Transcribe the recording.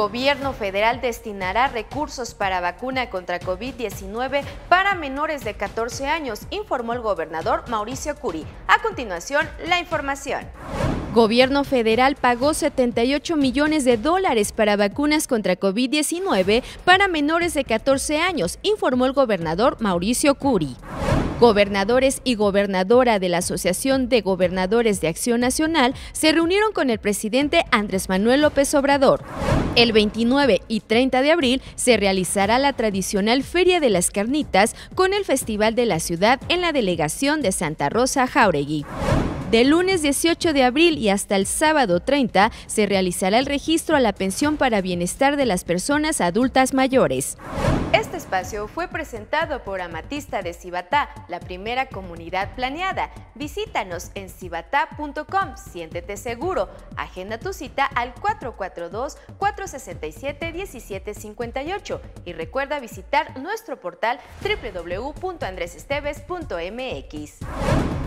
Gobierno federal destinará recursos para vacuna contra COVID-19 para menores de 14 años, informó el gobernador Mauricio Curi. A continuación, la información. Gobierno federal pagó $78 millones para vacunas contra COVID-19 para menores de 14 años, informó el gobernador Mauricio Curi. Gobernadores y gobernadora de la Asociación de Gobernadores de Acción Nacional se reunieron con el presidente Andrés Manuel López Obrador. El 29 y 30 de abril se realizará la tradicional Feria de las Carnitas con el Festival de la Ciudad en la delegación de Santa Rosa Jáuregui. Del lunes 18 de abril y hasta el sábado 30 se realizará el registro a la pensión para bienestar de las personas adultas mayores. Este espacio fue presentado por Amatista de Cibatá, la primera comunidad planeada. Visítanos en cibatá.com, siéntete seguro. Agenda tu cita al 442-467-1758 y recuerda visitar nuestro portal www.andresesteves.mx.